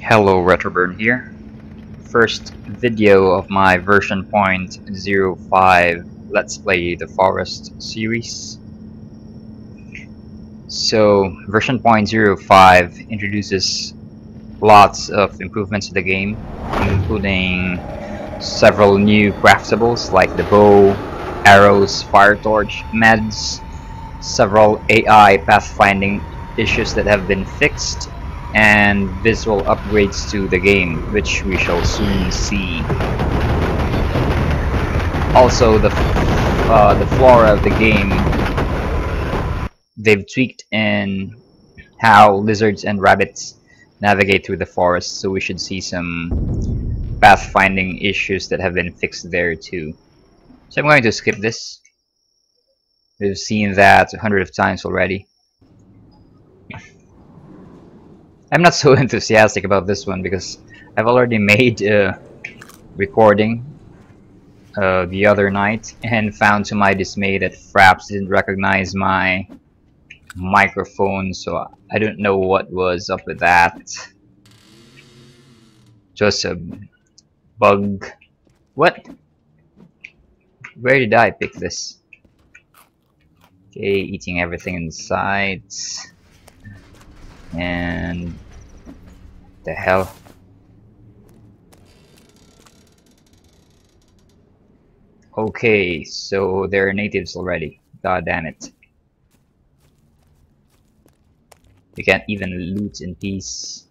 Hello, Retroburn here. First video of my version 0.05 Let's Play the Forest series. So, version 0.05 introduces lots of improvements to the game, including several new craftables like the bow, arrows, fire torch, meds, several AI pathfinding issues that have been fixed, and visual upgrades to the game, which we shall soon see. Also, the flora of the game, they've tweaked in how lizards and rabbits navigate through the forest, so we should see some pathfinding issues that have been fixed there too. So I'm going to skip this. We've seen that 100 of times already. I'm not so enthusiastic about this one because I've already made a recording the other night and found to my dismay that Fraps didn't recognize my microphone, so I don't know what was up with that. Just a bug. What? Where did I pick this? Okay, eating everything in sight. And the hell? Okay, so there are natives already. God damn it. We can't even loot in peace.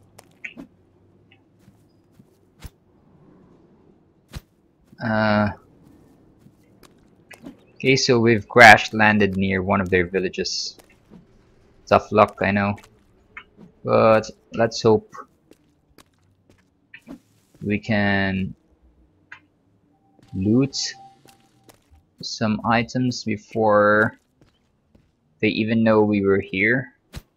Okay, so we've crash landed near one of their villages. Tough luck, I know. But let's hope we can loot some items before they even know we were here.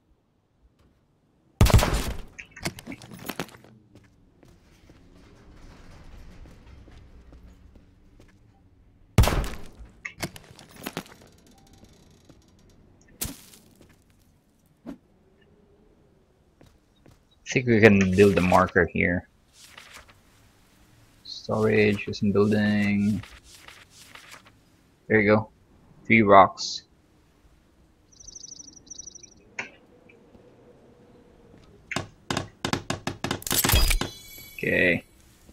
I think we can build a marker here. Storage, some building. There you go. 3 rocks. Okay.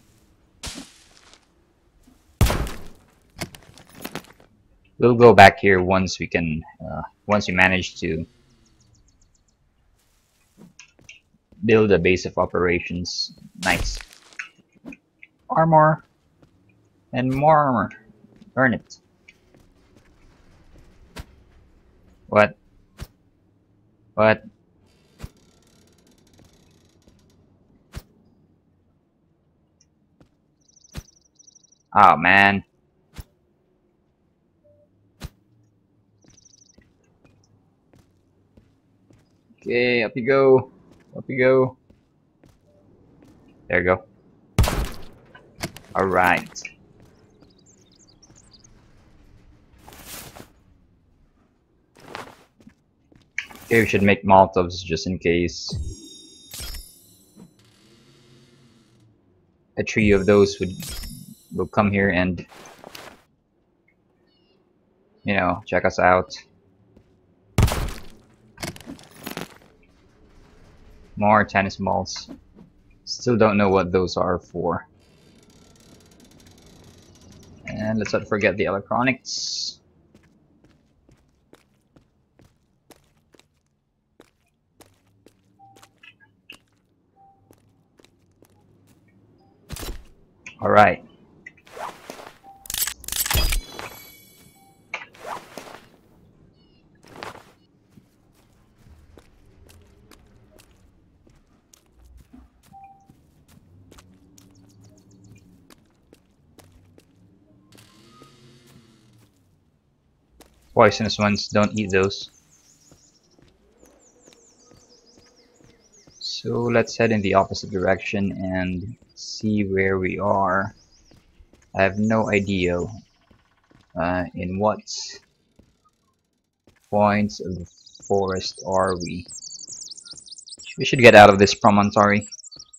We'll go back here once we can, once we manage to build a base of operations. Nice. Armor. And more armor. Earn it. What? What? Oh man. Okay, up you go. Up you go. There you go. Alright. Okay, we should make Molotovs just in case a trio of those will come here and, you know, check us out. More tennis balls. Still don't know what those are for. And let's not forget the electronics. Alright. Poisonous ones, don't eat those. So let's head in the opposite direction and see where we are. I have no idea in what points of the forest are we. We should get out of this promontory.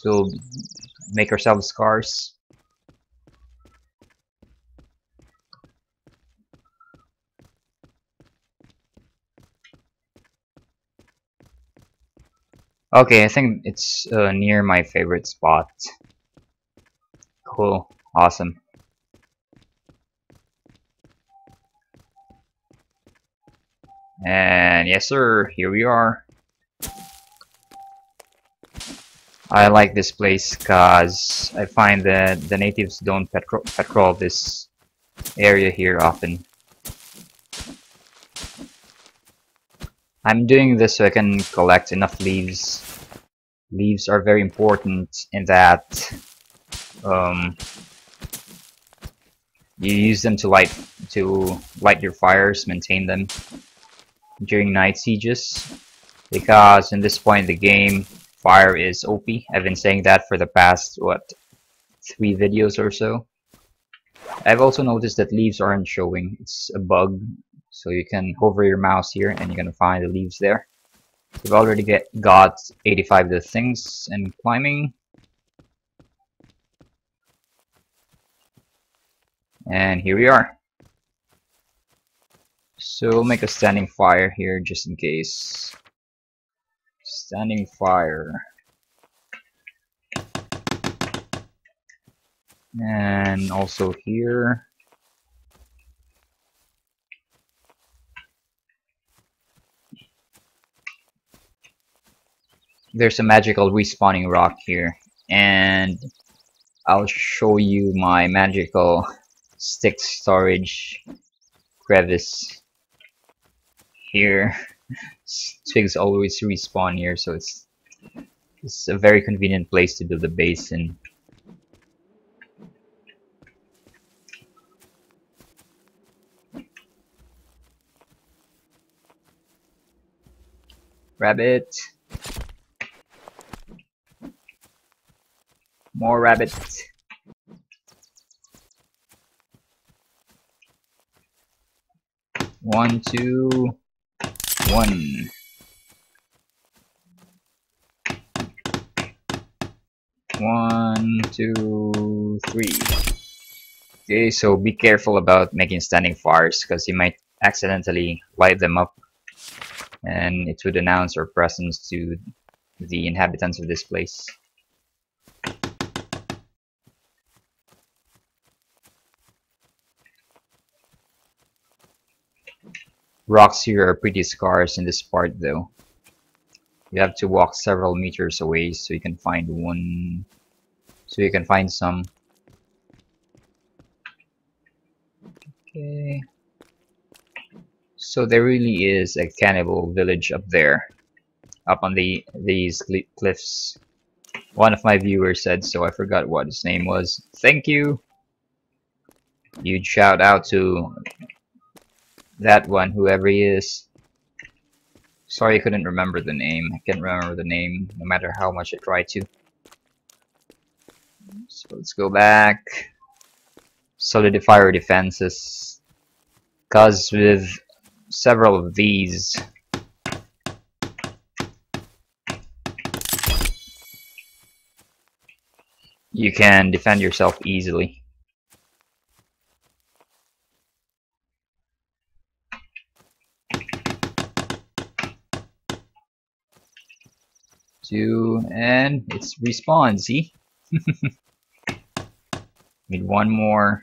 we'll make ourselves scars. Okay, I think it's near my favorite spot. Cool, awesome. And yes sir, here we are. I like this place because I find that the natives don't patrol this area here often. I'm doing this so I can collect enough leaves. Leaves are very important in that you use them to light your fires, maintain them during night sieges. Because in this point in the game, fire is OP. I've been saying that for the past, what, 3 videos or so. I've also noticed that leaves aren't showing. It's a bug. So you can hover your mouse here and you're gonna find the leaves there. We've already got 85 of the things and climbing. And here we are. So we'll make a standing fire here just in case. Standing fire. And also here. There's a magical respawning rock here. And I'll show you my magical stick storage crevice here. Twigs always respawn here, so it's a very convenient place to build a base in. Rabbit. More rabbit. One, two, one. One, two, three. Okay, so be careful about making standing fires because you might accidentally light them up and it would announce our presence to the inhabitants of this place. Rocks here are pretty scarce in this part though. You have to walk several meters away so you can find one. So you can find some. Okay. So there really is a cannibal village up there, up on these cliffs. One of my viewers said so. I forgot what his name was. Thank you. Huge shout out to that one, whoever he is. Sorry I couldn't remember the name. I can't remember the name no matter how much I try to. So let's go back. Solidify our defenses. Cause with several of these, you can defend yourself easily. Two, and it's respawn, see? Need one more.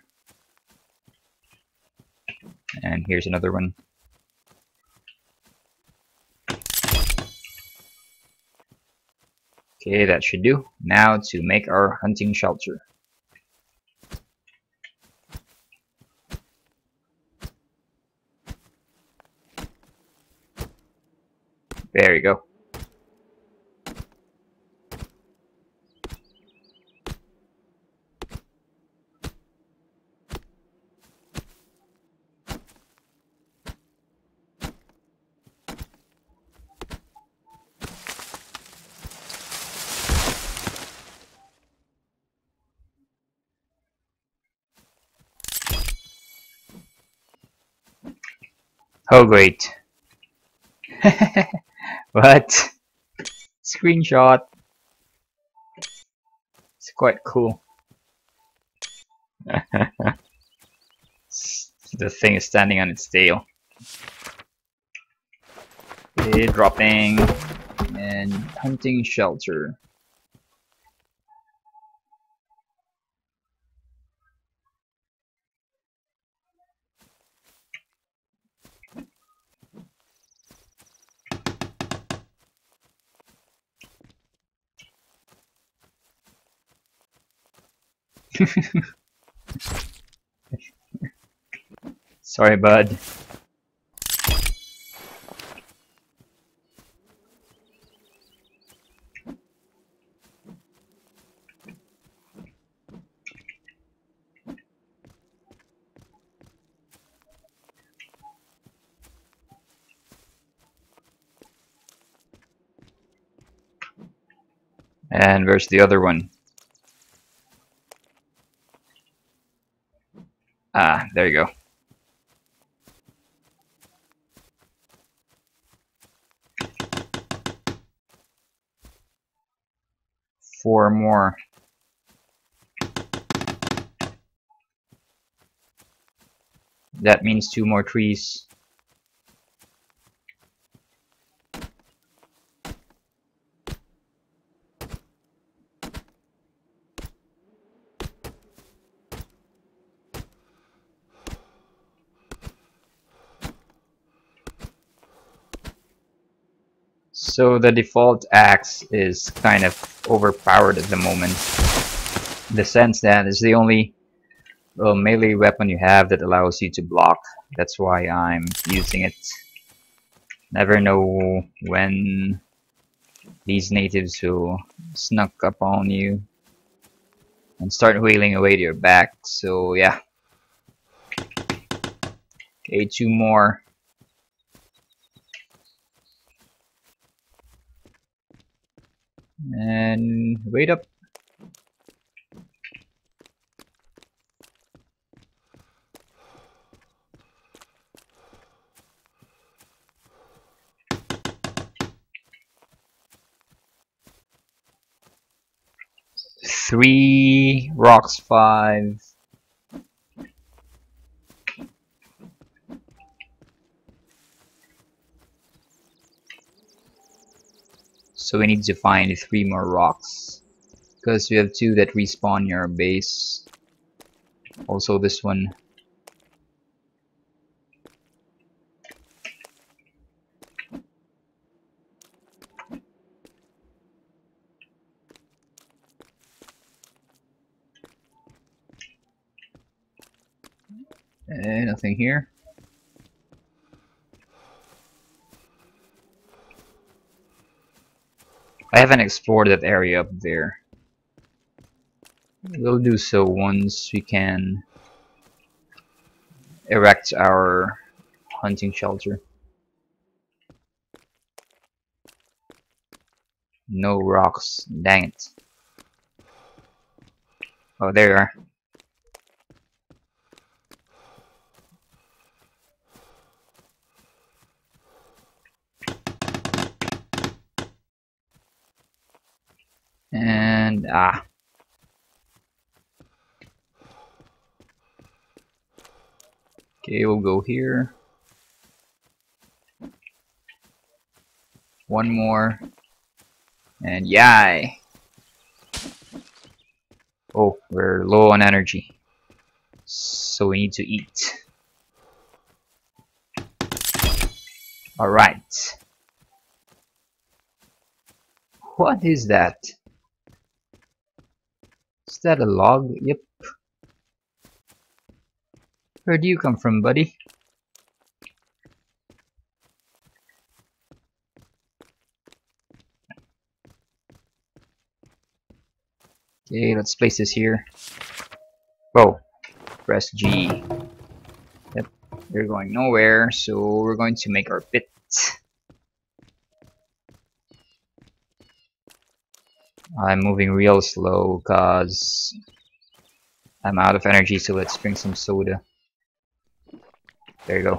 And here's another one. Okay, that should do. Now to make our hunting shelter. There you go. Oh great. What? Screenshot. It's quite cool. The thing is standing on its tail. Okay, dropping and hunting shelter. Sorry, bud. And where's the other one? Ah, there you go. Four more. That means 2 more trees. So the default axe is kind of overpowered at the moment. In the sense that it's the only melee weapon you have that allows you to block. That's why I'm using it. Never know when these natives will snuck up on you and start wailing away to your back. So yeah. Okay, 2 more. And wait up. Three rocks, 5. So we need to find 3 more rocks. Because we have 2 that respawn near our base. Also this one. Nothing here. I haven't explored that area up there. We'll do so once we can erect our hunting shelter. No rocks, dang it. Oh, there you are. And okay, we'll go here. 1 more. And yay! Oh, we're low on energy. So we need to eat. Alright. What is that? Is that a log? Yep. Where do you come from, buddy? Okay, let's place this here. Oh, press G. Yep, we're going nowhere, so we're going to make our pit. I'm moving real slow because I'm out of energy, so let's drink some soda. There you go.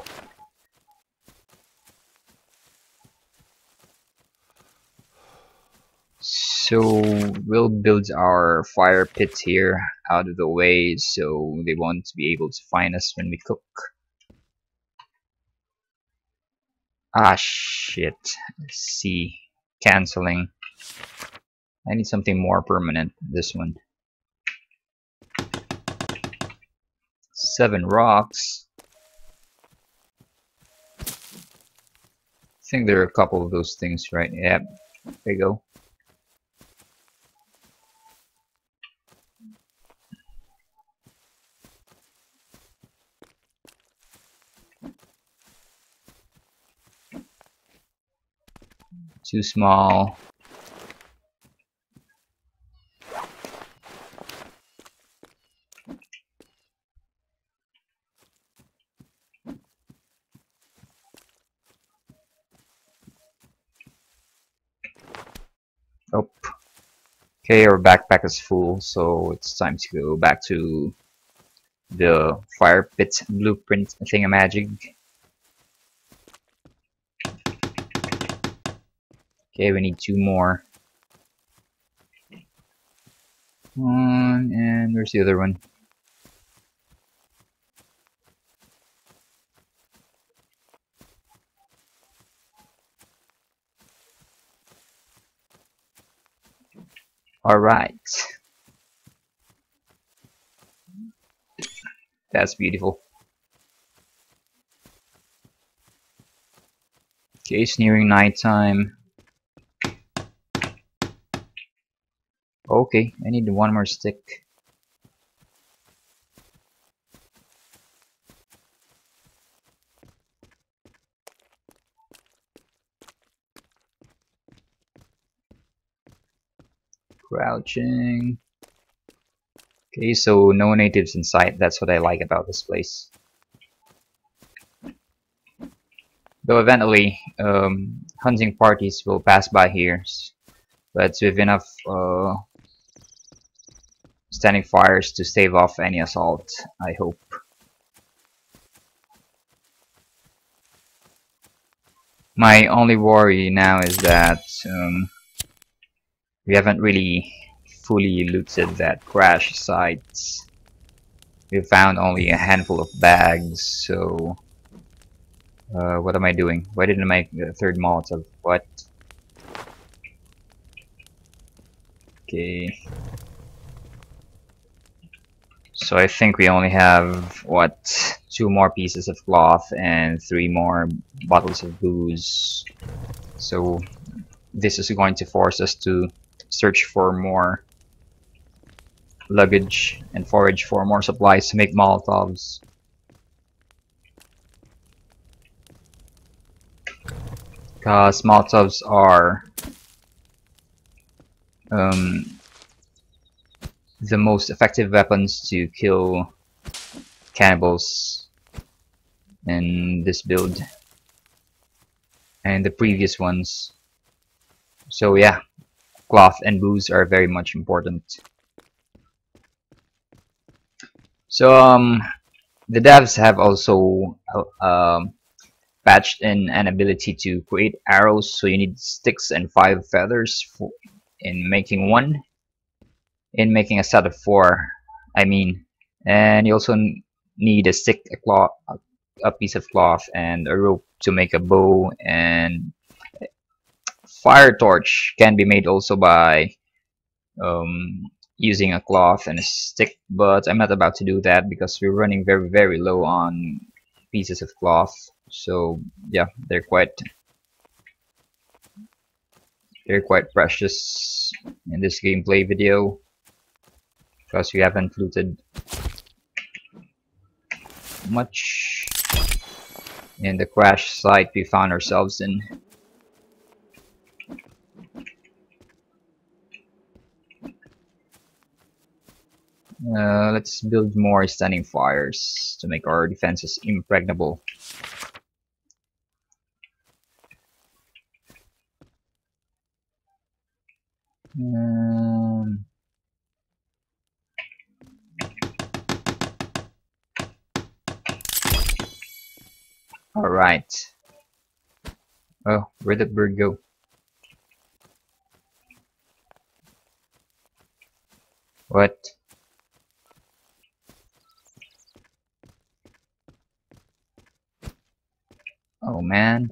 So we'll build our fire pit here out of the way so they won't be able to find us when we cook. Ah shit. C. Canceling. I need something more permanent. This one. 7 rocks. I think there are a couple of those things, right? Yep. There you go. Too small. Oh. Okay, our backpack is full, so it's time to go back to the fire pit blueprint thingamajig. Okay, we need 2 more. And where's the other one? Alright. That's beautiful. Okay, it's nearing nighttime. Okay, I need 1 more stick. Crouching. Okay, so no natives in sight. That's what I like about this place. Though eventually, hunting parties will pass by here, but with enough standing fires to stave off any assault, I hope. My only worry now is that we haven't really fully looted that crash site. We found only a handful of bags, so what am I doing? Why didn't I make the 3rd Molotov? What? Okay. So I think we only have, what, 2 more pieces of cloth and 3 more bottles of booze. So this is going to force us to search for more luggage and forage for more supplies to make Molotovs. Because Molotovs are the most effective weapons to kill cannibals in this build and the previous ones. So yeah, cloth and booze are very much important. So the devs have also patched in an ability to create arrows, so you need sticks and 5 feathers in making one. In making a set of 4, I mean, and you also need a stick, a cloth, a piece of cloth, and a rope to make a bow. And fire torch can be made also by using a cloth and a stick, but I'm not about to do that because we're running very low on pieces of cloth. So yeah, they're quite precious in this gameplay video because we haven't looted much in the crash site we found ourselves in. Let's build more standing fires to make our defenses impregnable. Alright. Oh, where'd the bird go? What? Oh man.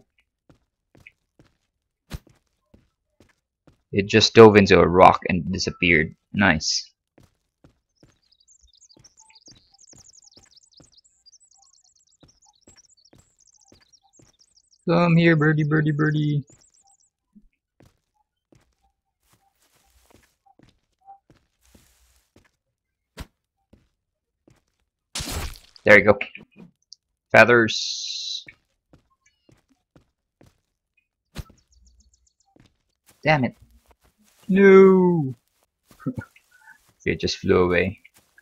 It just dove into a rock and disappeared. Nice. Come here, birdie, birdie, birdie. There you go. Feathers. Damn it. No. It just flew away.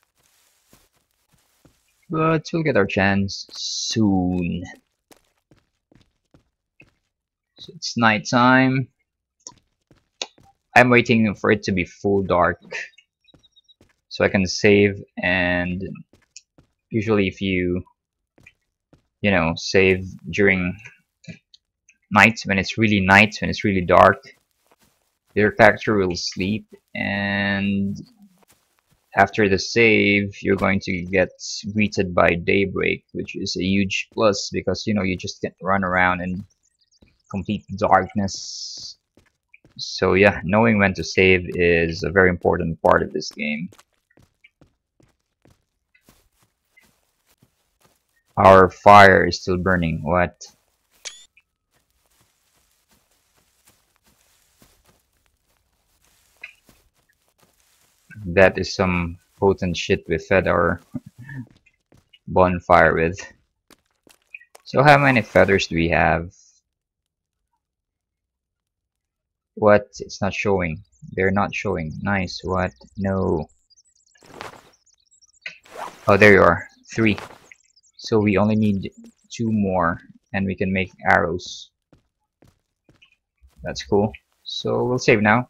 But we'll get our chance soon. So it's nighttime. I'm waiting for it to be full dark so I can save. And usually if you know, save during night, when it's really night, when it's really dark, your character will sleep, and after the save you're going to get greeted by daybreak, which is a huge plus because, you know, you just can't run around in complete darkness. So yeah, knowing when to save is a very important part of this game. Our fire is still burning. What? That is some potent shit we fed our bonfire with. So how many feathers do we have? What? It's not showing. They're not showing. Nice. What? No. Oh, there you are. 3. So we only need 2 more and we can make arrows. That's cool. So we'll save now.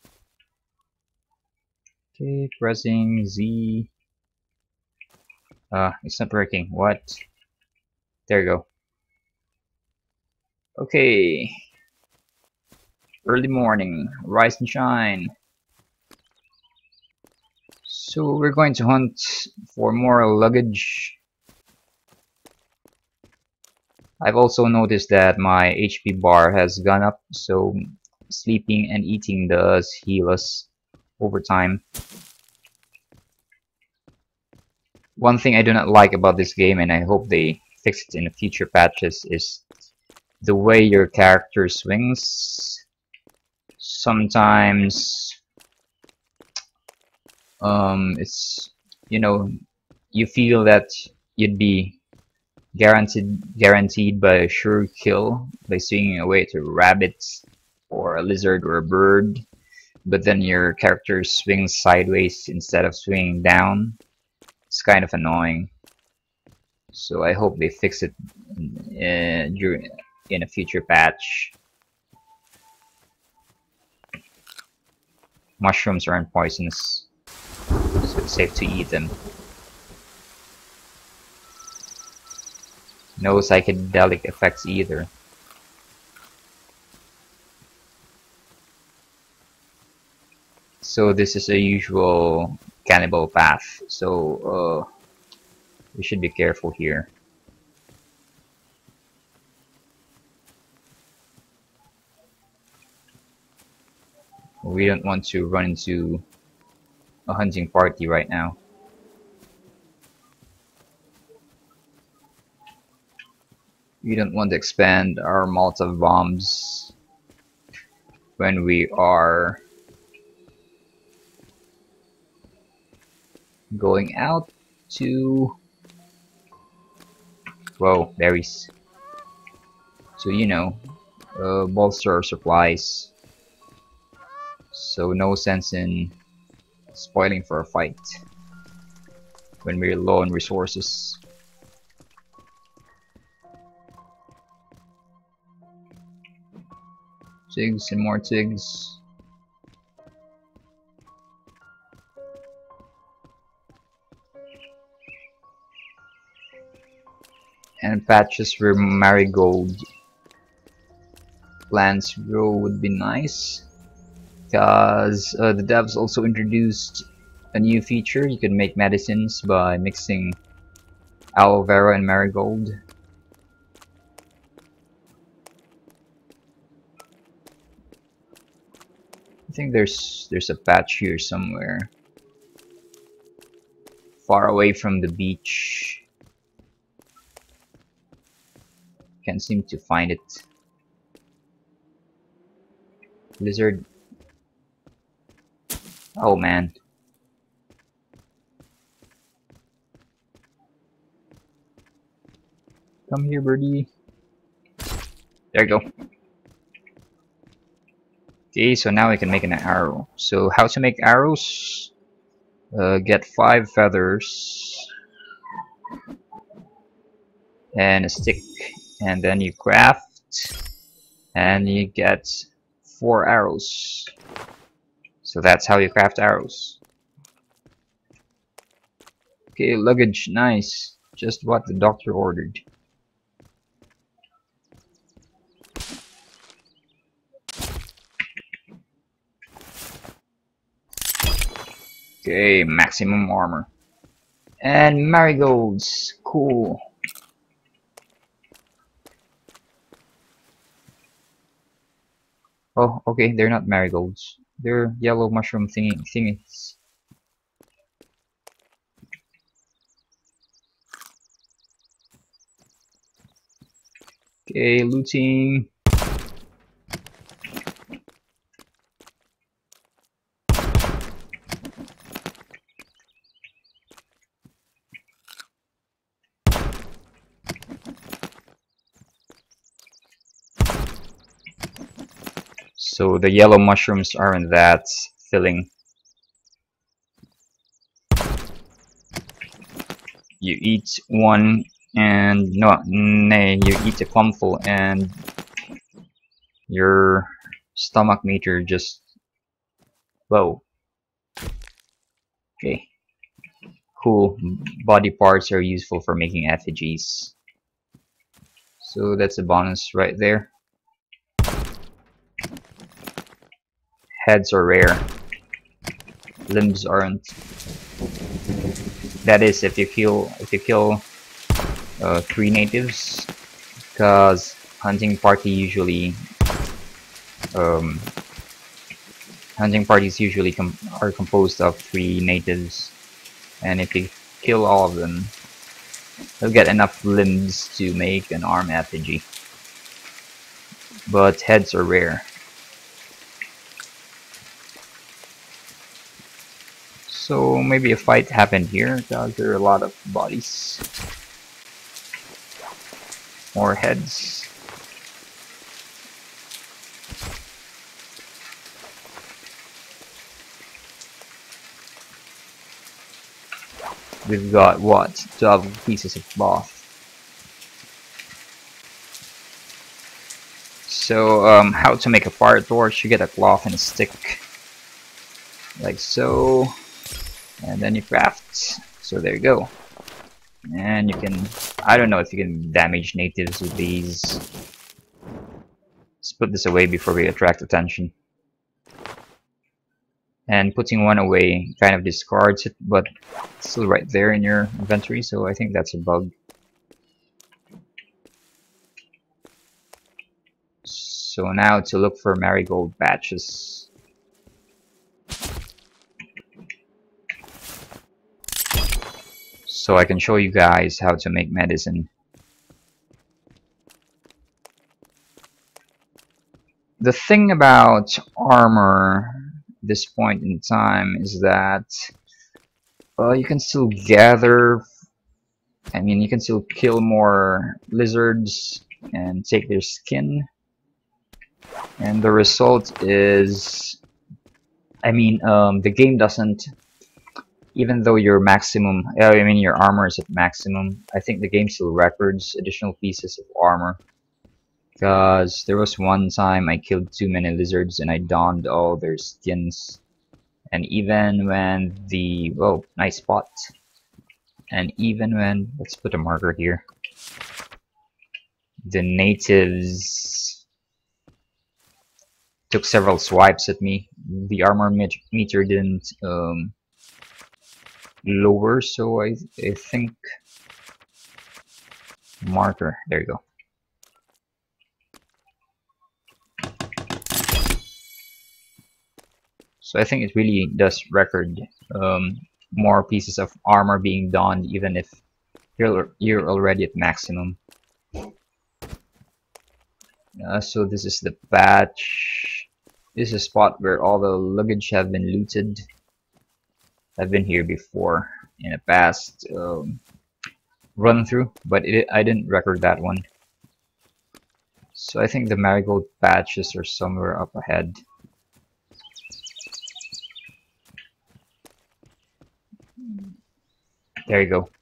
Okay, pressing Z. It's not working. What? There you go. Okay. Early morning. Rise and shine. So we're going to hunt for more luggage. I've also noticed that my HP bar has gone up, so sleeping and eating does heal us over time. One thing I do not like about this game, and I hope they fix it in the future patches, is the way your character swings. Sometimes it's, you know, you feel that you'd be guaranteed by a sure kill by swinging away to a rabbit or a lizard or a bird, but then your character swings sideways instead of swinging down. It's kind of annoying. So I hope they fix it in a future patch. Mushrooms aren't poisonous, so it's safe to eat them. No psychedelic effects either. So this is a usual cannibal path, so we should be careful here. We don't want to run into a hunting party right now. We don't want to expand our Molotov bombs when we are going out to... Whoa, berries. So, you know, bolster our supplies. So no sense in spoiling for a fight when we're low on resources. Tigs and more tigs. And patches where marigold plants grow would be nice, because the devs also introduced a new feature. You can make medicines by mixing aloe vera and marigold. I think there's a patch here somewhere, far away from the beach. Can't seem to find it. Lizard. Oh man. Come here, birdie. There you go. Okay, so now we can make an arrow. So how to make arrows? Get 5 feathers and a stick, and then you craft and you get 4 arrows. So that's how you craft arrows. Okay, luggage, nice. Just what the doctor ordered. Okay, maximum armor. And marigolds, cool. Oh, okay, they're not marigolds. They're yellow mushroom thingies. Okay, looting. So the yellow mushrooms aren't that filling. You eat one and nay, you eat a plumful and your stomach meter just whoa. Okay. Cool. Body parts are useful for making effigies. So that's a bonus right there. Heads are rare. Limbs aren't. That is if you kill 3 natives, because hunting parties usually are composed of 3 natives, and if you kill all of them, you'll get enough limbs to make an arm effigy. But heads are rare. So maybe a fight happened here because there are a lot of bodies. More heads. We've got what? 12 pieces of cloth. So how to make a fire torch? You get a cloth and a stick. Like so. And then you craft. So there you go. And you can, I don't know if you can damage natives with these. Let's put this away before we attract attention. And putting one away kind of discards it, but it's still right there in your inventory, so I think that's a bug. So now to look for marigold patches. So I can show you guys how to make medicine. The thing about armor at this point in time is that you can still gather, I mean you can still kill more lizards and take their skin, and the result is, I mean the game doesn't, even though your maximum, I mean your armor is at maximum, I think the game still records additional pieces of armor. Because there was one time I killed too many lizards and I donned all their skins. And even when the, whoa, nice spot. And even when, let's put a marker here. The natives took several swipes at me. The armor meter didn't lower, so I think marker. There you go. So I think it really does record more pieces of armor being donned, even if you're already at maximum. So this is the patch. This is a spot where all the luggage have been looted. I've been here before in a past run through, but I didn't record that one. So I think the marigold patches are somewhere up ahead. There you go.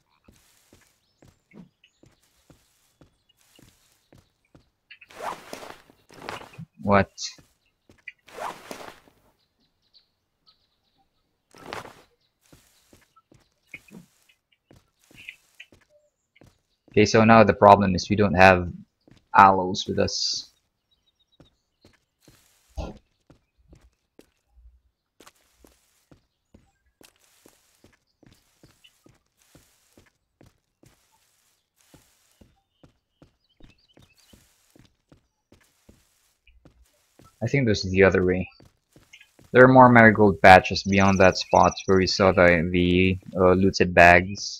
What? Okay, so now the problem is we don't have aloes with us. I think this is the other way. There are more marigold patches beyond that spot where we saw the looted bags.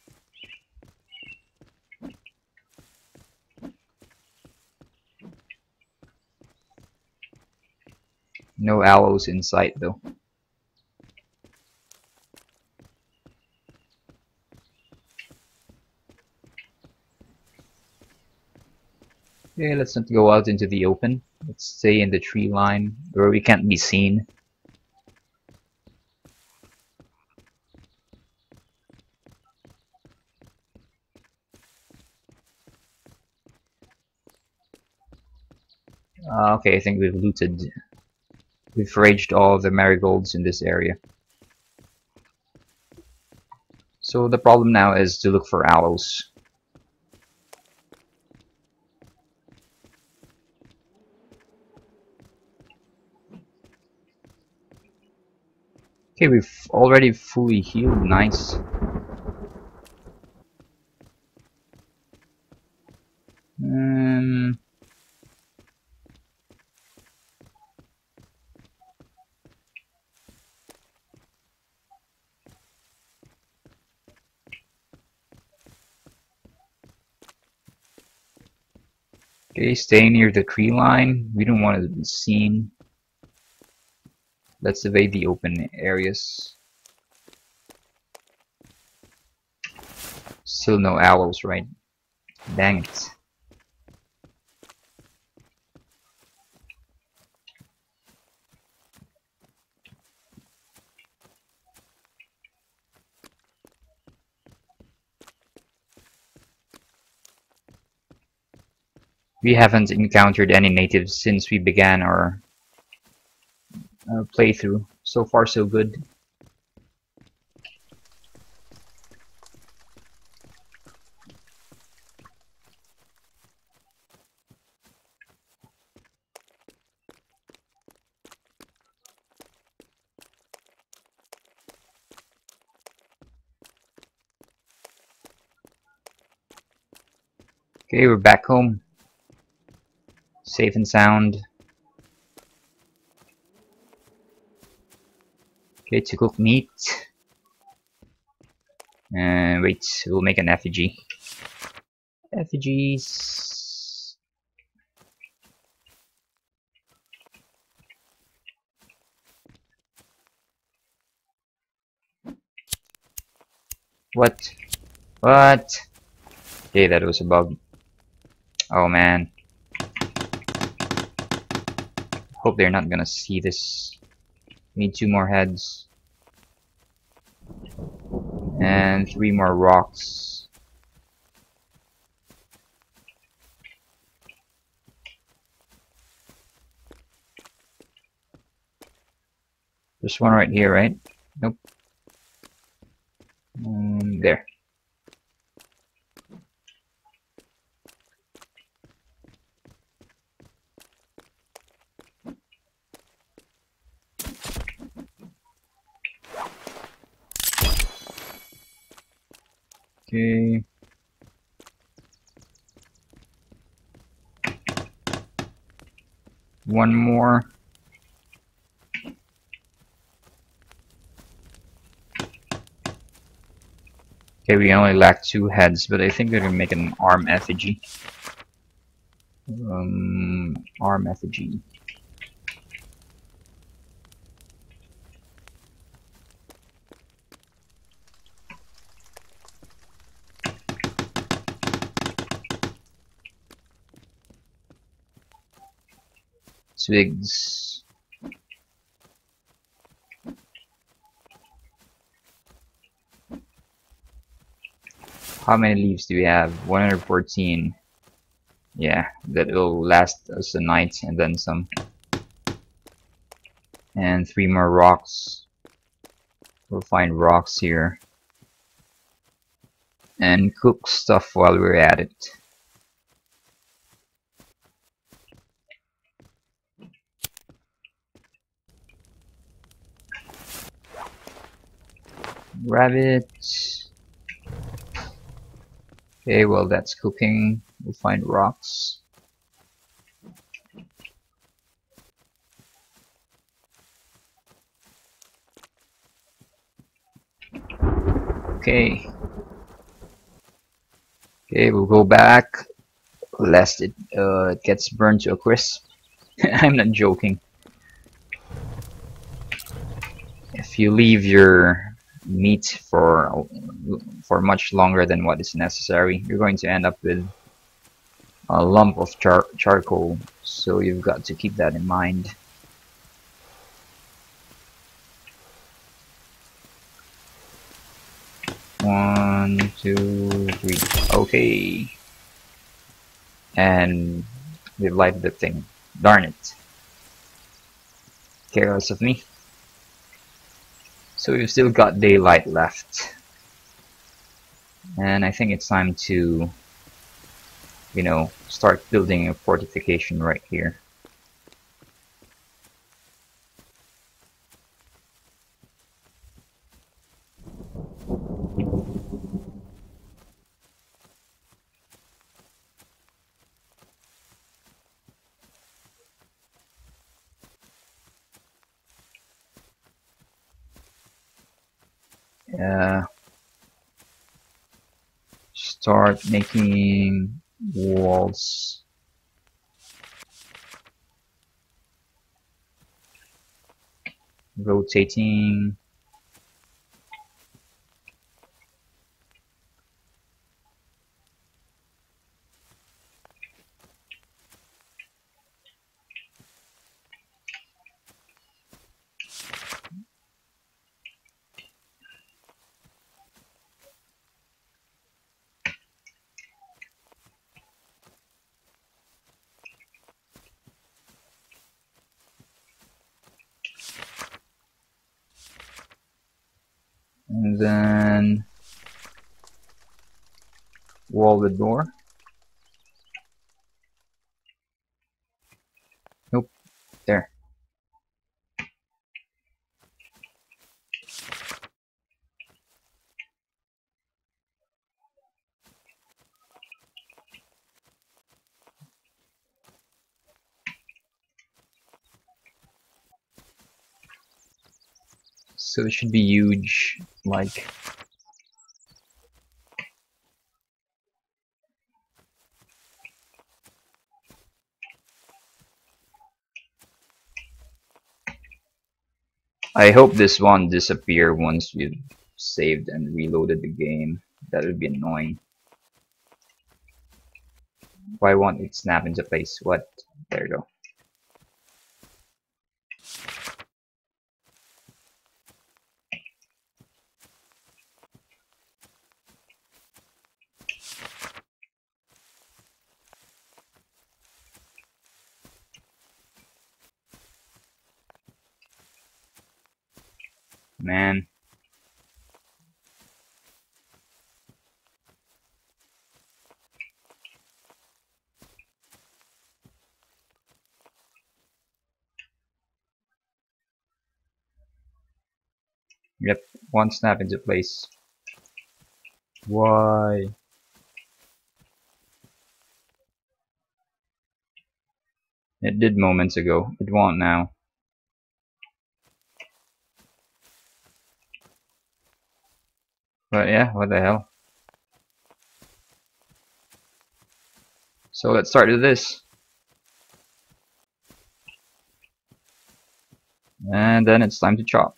No aloes in sight though. Okay, let's not go out into the open. Let's stay in the tree line where we can't be seen. Okay, I think we've looted. We've foraged all the marigolds in this area. So the problem now is to look for aloes. Okay, we've already fully healed. Nice. Okay, stay near the tree line. We don't want to be seen. Let's evade the open areas. Still no aloes, right? Dang it. We haven't encountered any natives since we began our playthrough. So far, so good. Okay, we're back home. Safe and sound. Okay, to cook meat. Wait, we'll make an effigy. Effigies. What? What? Okay, that was a bug. Oh man. Hope they're not gonna see this. We need 2 more heads. And 3 more rocks. There's one right here, right? Nope. There. Okay. One more. Okay, we only lack 2 heads, but I think we can make an arm effigy. Arm effigy. Twigs. How many leaves do we have? 114. Yeah, that will last us a night and then some. And 3 more rocks. We'll find rocks here. And cook stuff while we're at it. Rabbit. Okay, well that's cooking. We'll find rocks. Okay. Okay, we'll go back lest it gets burned to a crisp. I'm not joking. If you leave your meat for much longer than what is necessary, you're going to end up with a lump of charcoal. So you've got to keep that in mind. One, two, three. Okay. And we've lighted the thing. Darn it. Careless of me. So we've still got daylight left. And I think it's time to, you know, start building a fortification right here. Start making walls. Rotating. And then wall the door. Nope, there. So it should be huge, like I hope this won't disappear once we've saved and reloaded the game. That would be annoying. Why won't it snap into place? What? There you go. Man. Yep, one snap into place. Why? It did moments ago. It won't now. But yeah, what the hell? So let's start with this. And then it's time to chop.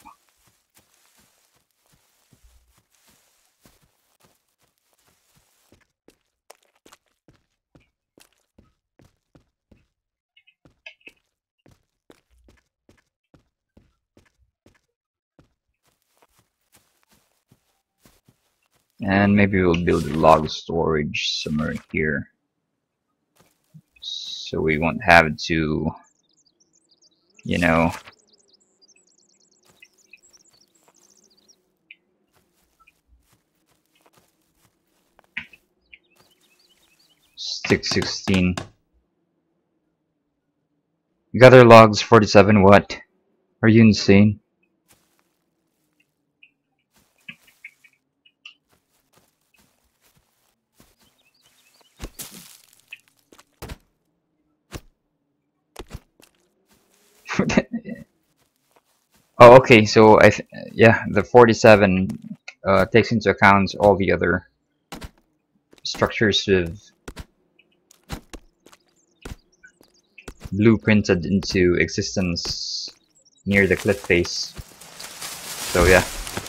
And maybe we'll build a log storage somewhere here. So we won't have to, you know, stick 16. Gather logs 47, what? Are you insane? Oh, okay, so yeah, the 47 takes into account all the other structures with blueprinted into existence near the cliff face. So yeah.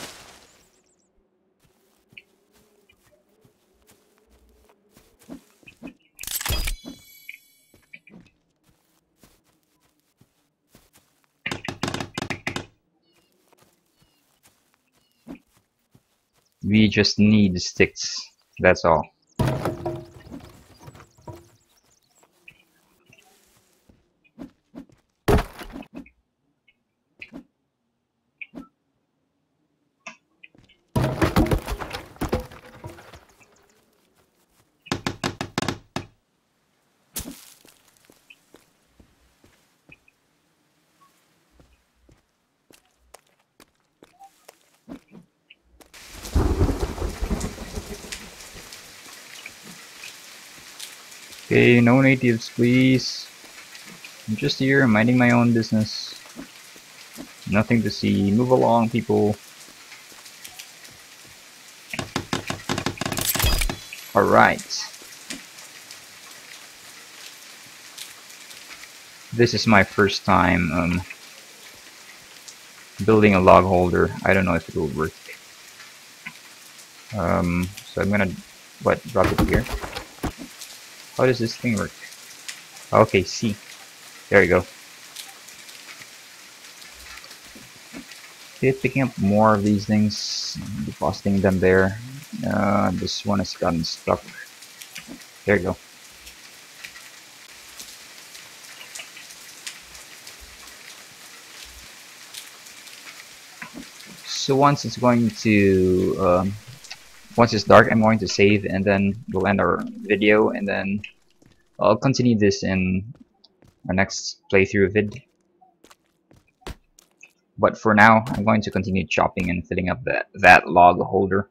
We just need sticks, that's all. Okay, no natives please. I'm just here minding my own business. Nothing to see. Move along, people. Alright. This is my first time building a log holder. I don't know if it will work. So I'm gonna drop it here. How does this thing work? Okay, C. There you go. Okay, picking up more of these things, depositing them there. This one has gotten stuck. There you go. So once it's dark, I'm going to save, and then we'll end our video, and then I'll continue this in our next playthrough vid. But for now, I'm going to continue chopping and filling up that log holder.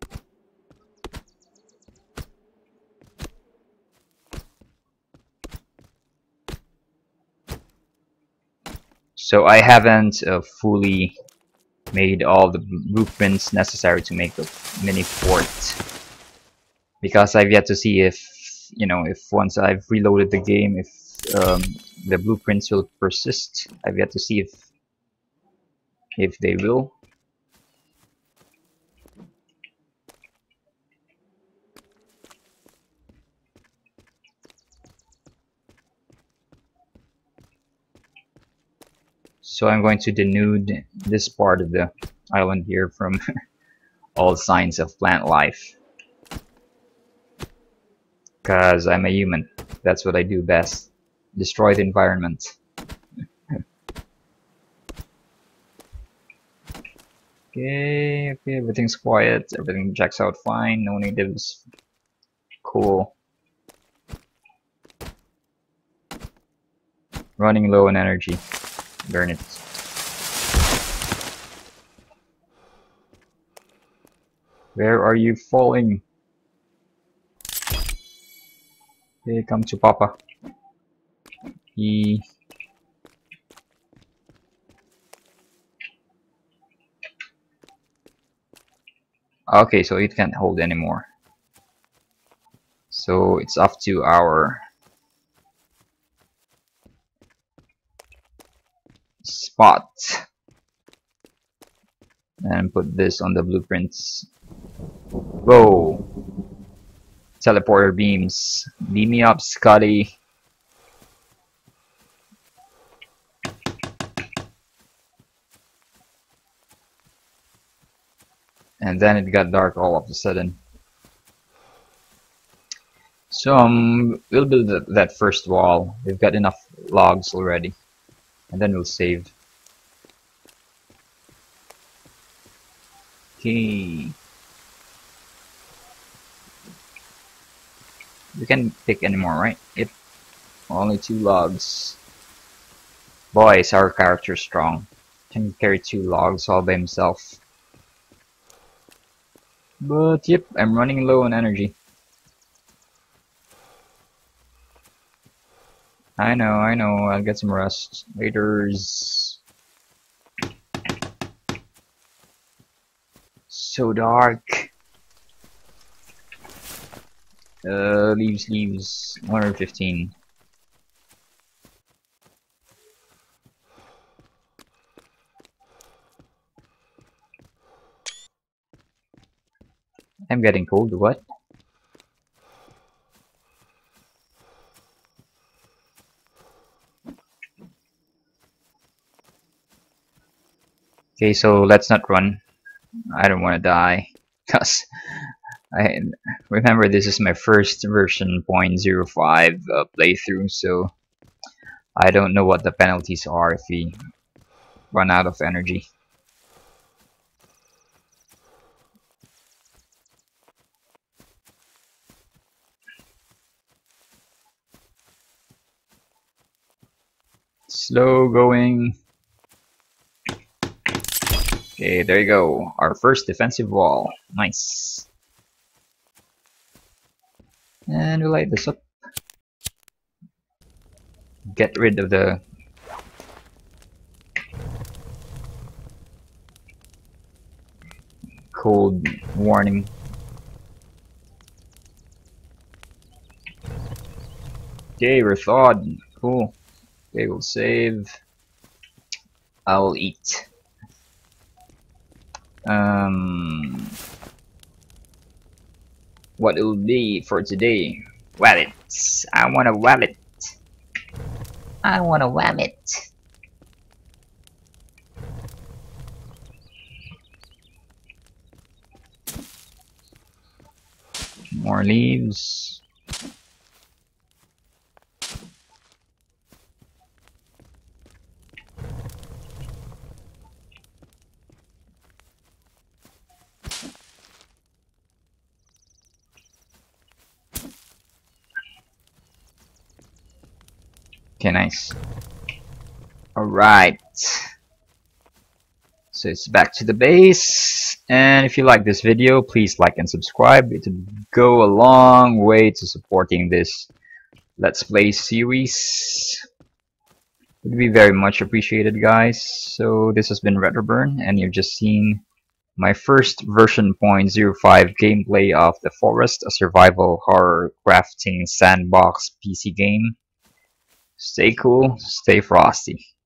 So I haven't fully made all the blueprints necessary to make the mini fort, because I've yet to see if, if once I've reloaded the game, if the blueprints will persist. I've yet to see if they will. So I'm going to denude this part of the island here from all signs of plant life, because I'm a human. That's what I do best. Destroy the environment. Okay, everything's quiet. Everything checks out fine. No natives. Cool. Running low on energy. Burn it. Where are you falling? Okay, come to Papa. He... Okay, so it can't hold anymore. So it's up to our spot. And put this on the blueprints. Whoa! Teleporter beams. Beam me up, Scotty. And then it got dark all of a sudden. So we'll build that first wall. We've got enough logs already. And then we'll save. Okay. We can't pick anymore, right? Yep. Only 2 logs. Boy, is our character strong. Can carry 2 logs all by himself. But yep, I'm running low on energy. I know, I'll get some rest. Laters. So dark. Leaves. 115. I'm getting cold, what? Okay, so let's not run. I don't want to die. Cause I remember this is my first version 0.05 playthrough, so I don't know what the penalties are if we run out of energy. Slow going. Okay, there you go. Our first defensive wall. Nice. And we'll light this up. Get rid of the cold warning. Okay, we're thawed. Cool. Okay, we'll save. I will eat. What it will be for today? Wallets. I want a wallet. I want a wallet. More leaves. Okay, nice. Alright. So it's back to the base. And if you like this video, please like and subscribe. It would go a long way to supporting this Let's Play series. It would be very much appreciated, guys. So this has been Retroburn, and you've just seen my first version 0.05 gameplay of The Forest, a survival horror crafting sandbox PC game. Stay cool, stay frosty.